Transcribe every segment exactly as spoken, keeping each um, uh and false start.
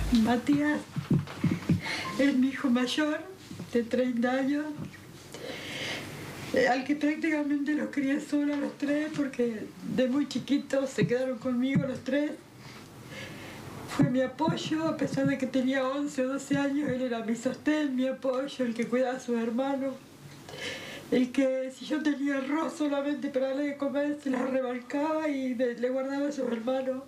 Matías es mi hijo mayor, de treinta años, al que prácticamente los crié solo a los tres, porque de muy chiquitos se quedaron conmigo los tres. Fue mi apoyo, a pesar de que tenía once o doce años, él era mi sostén, mi apoyo, el que cuidaba a sus hermanos. El que, si yo tenía arroz solamente para darle de comer, se la rebalcaba y me, le guardaba a sus hermanos.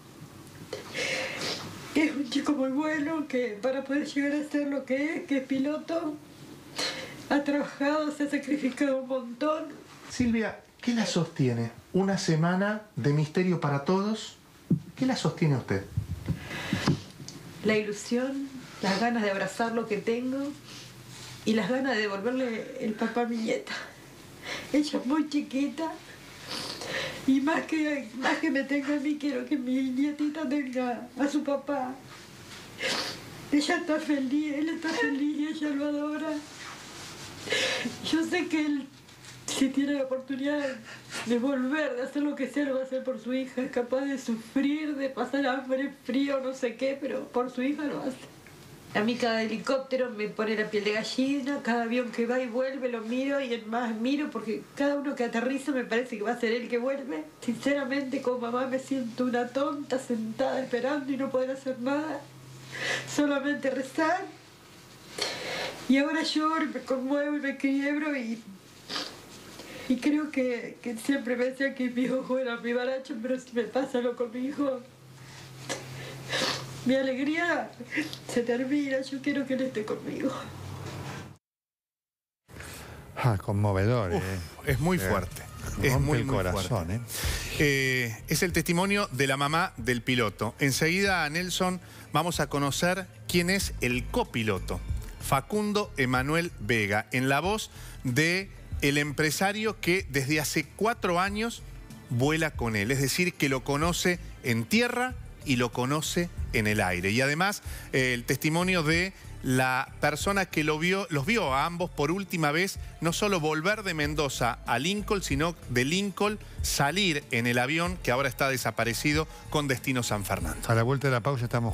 Es un chico muy bueno, que para poder llegar a ser lo que es, que es piloto, ha trabajado, se ha sacrificado un montón. Silvia, ¿qué la sostiene? Una semana de misterio para todos. ¿Qué la sostiene a usted? La ilusión, las ganas de abrazar lo que tengo y las ganas de devolverle el papá a mi nieta. Ella es muy chiquita y más que, más que me tenga a mí, quiero que mi nietita tenga a su papá. Ella está feliz, él está feliz y ella lo adora. Yo sé que él, si tiene la oportunidad de volver, de hacer lo que sea, lo va a hacer por su hija. Es capaz de sufrir, de pasar hambre, frío, no sé qué, pero por su hija lo hace. A mí cada helicóptero me pone la piel de gallina, cada avión que va y vuelve lo miro y más miro porque cada uno que aterriza me parece que va a ser él que vuelve. Sinceramente, como mamá me siento una tonta sentada esperando y no poder hacer nada, solamente rezar. Y ahora lloro, me conmuevo y me quiebro y, y creo que, que siempre me decía que mi hijo era mi baracho, pero si me pasa lo con mi hijo, mi alegría se termina. Yo quiero que él esté conmigo. Ah, conmovedor. Uf, eh. es muy eh, fuerte. Es rompe muy, el muy corazón, fuerte. ¿eh? Eh, es el testimonio de la mamá del piloto. Enseguida, Nelson, vamos a conocer quién es el copiloto. Facundo Emanuel Vega, en la voz de el empresario que desde hace cuatro años vuela con él. Es decir, que lo conoce en tierra y lo conoce en el aire. Y además, eh, el testimonio de la persona que lo vio, los vio a ambos por última vez, no solo volver de Mendoza a Lincoln, sino de Lincoln salir en el avión que ahora está desaparecido con destino San Fernando. A la vuelta de la pausa estamos